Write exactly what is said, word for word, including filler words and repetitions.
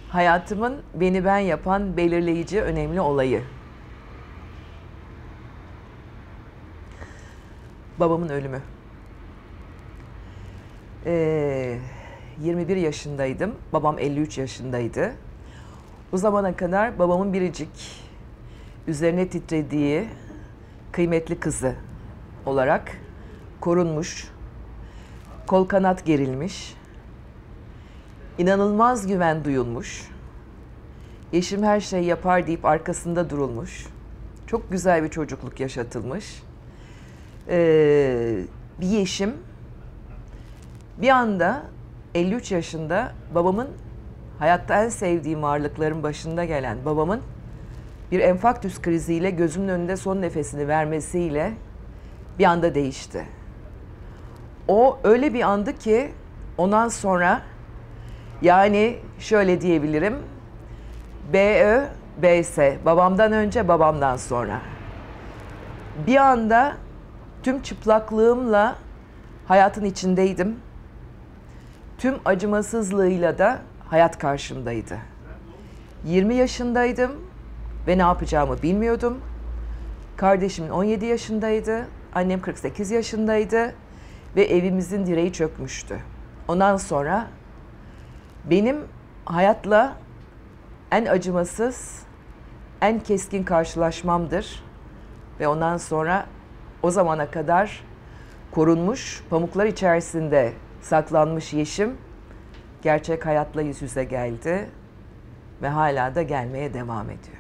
Hayatımın beni ben yapan belirleyici, önemli olayı. Babamın ölümü. Ee, yirmi bir yaşındaydım. Babam elli üç yaşındaydı. Bu zamana kadar babamın biricik, üzerine titrediği kıymetli kızı olarak korunmuş, kol kanat gerilmiş, inanılmaz güven duyulmuş, eşim her şeyi yapar deyip arkasında durulmuş, çok güzel bir çocukluk yaşatılmış. Ee, bir yeşim bir anda elli üç yaşında babamın, hayatta en sevdiğim varlıkların başında gelen babamın bir enfarktüs kriziyle gözümün önünde son nefesini vermesiyle bir anda değişti. O öyle bir andı ki ondan sonra, yani şöyle diyebilirim, B Ö B S, babamdan önce babamdan sonra. Bir anda tüm çıplaklığımla hayatın içindeydim. Tüm acımasızlığıyla da hayat karşımdaydı. yirmi yaşındaydım ve ne yapacağımı bilmiyordum. Kardeşimin on yedi yaşındaydı, annem kırk sekiz yaşındaydı ve evimizin direği çökmüştü. Ondan sonra benim hayatla en acımasız, en keskin karşılaşmamdır. Ve ondan sonra o zamana kadar korunmuş, pamuklar içerisinde saklanmış Yeşim gerçek hayatla yüz yüze geldi ve hala da gelmeye devam ediyor.